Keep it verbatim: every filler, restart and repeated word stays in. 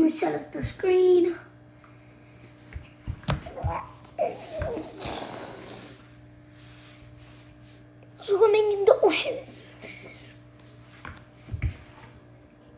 me set up the screen. Swimming in the ocean.